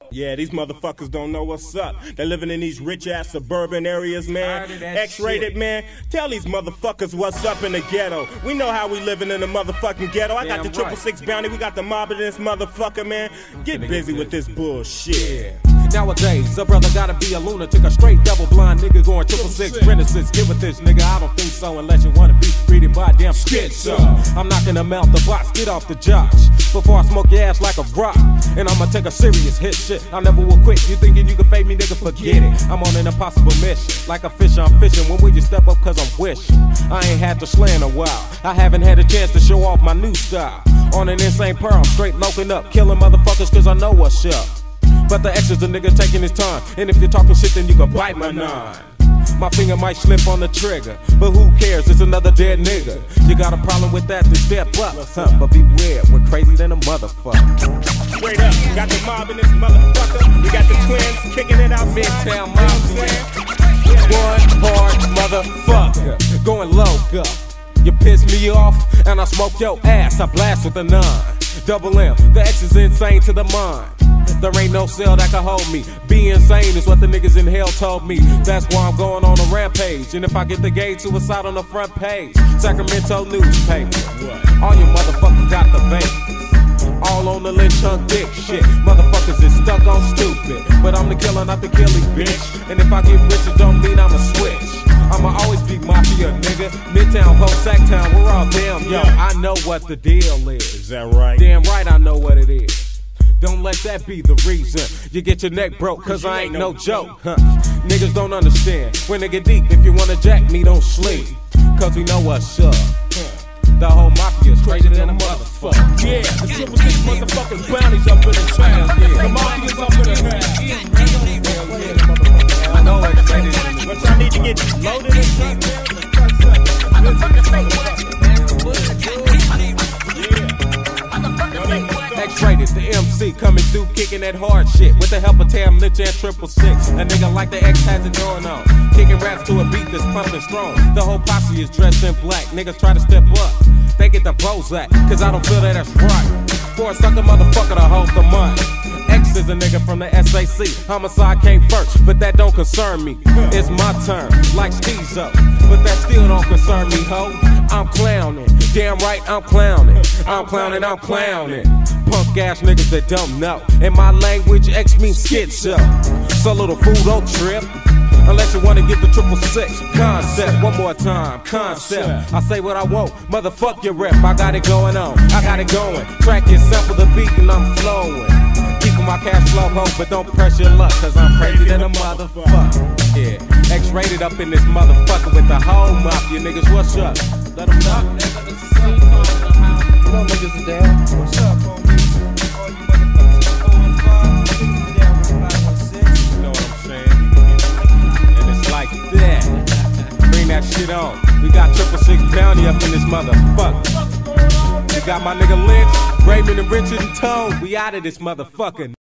Yeah, these motherfuckers don't know what's up. They're living in these rich-ass suburban areas, man. X-rated, man. Tell these motherfuckers what's up in the ghetto. We know how we living in the motherfucking ghetto. I got the 666 bounty. We got the mob in this motherfucker, man. Get busy with this bullshit. Nowadays, a brother gotta be a lunatic, a straight double-blind nigga going 666 Renaissance. Get with this, nigga, I don't think so unless you wanna be treated by a damn schizo. I'm knocking them out the box, get off the jocks before I smoke your ass like a rock. And I'ma take a serious hit shit, I never will quit. You thinking you can fade me, nigga, forget it. I'm on an impossible mission, like a fish I'm fishing. When will you step up, cause I'm wishing. I ain't had to slay in a while, I haven't had a chance to show off my new style. On an insane pearl, I'm straight loking up, killing motherfuckers cause I know what's up. But the X is a nigga taking his time, and if you're talking shit then you can bite my nine. My finger might slip on the trigger, but who cares, it's another dead nigga. You got a problem with that, then step up, but beware, we're crazy than a motherfucker. Straight up, got the mob in this motherfucker. We got the twins kicking it out, Midtown mob. One hard motherfucker, going loco. You piss me off, and I smoke your ass, I blast with a 9. Double M, the X is insane to the mind. There ain't no cell that can hold me. Be insane is what the niggas in hell told me. That's why I'm going on a rampage. And if I get the gay suicide on the front page, Sacramento newspaper. All you motherfuckers got the veins. All on the lynch hunk dick shit. Motherfuckers is stuck on stupid. But I'm the killer, not the killing bitch. And if I get rich, it don't mean I'ma switch. I'ma always be mafia, nigga. Midtown, Post, Sacktown, we're all damn. Yo, I know what the deal is. Is that right? Damn right I know what it is. Don't let that be the reason you get your neck broke, cause I ain't no joke. Niggas don't understand. When they get deep, if you wanna jack me, don't sleep. Cause we know what's up. The whole mafia's crazier than a motherfucker. Yeah, the 666 motherfucking bounties up in the town. Yeah. The mafia's up in the house. I know it's but y'all need to get loaded or something. X-rated, the MC coming through kicking that hard shit with the help of Tam Lynch and 666. A nigga like the X has it going on, kicking raps to a beat that's pumping strong. The whole posse is dressed in black. Niggas try to step up, they get the Prozac, cause I don't feel that that's right. For a sucker motherfucker to hold the money. X is a nigga from the SAC. Homicide came first, but that don't concern me. It's my turn, like Steezo, but that still don't concern me, ho. I'm clowning, damn right I'm clowning. I'm clowning, I'm clowning. Punk ass niggas that don't know. In my language, X means schizo. So little fool, don't trip. Unless you wanna get the 666 concept. One more time, concept. I say what I want, motherfuck your rep. I got it going on, I got it going. Track it, sample the beat and I'm flowing. Keeping my cash flow low, but don't press your luck, cause I'm crazy than a motherfucker. Yeah, X-rated up in this motherfucker with the whole mafia. Niggas, what's up? Let them know. You know niggas are down. What's up, homie? All you motherfuckers 415, down with 516. You know what I'm saying? And it's like that. Bring that shit on. We got 666 bounty up in this motherfucker. We got my nigga Lynch, Raymond and Richard and Tone. We out of this motherfucker.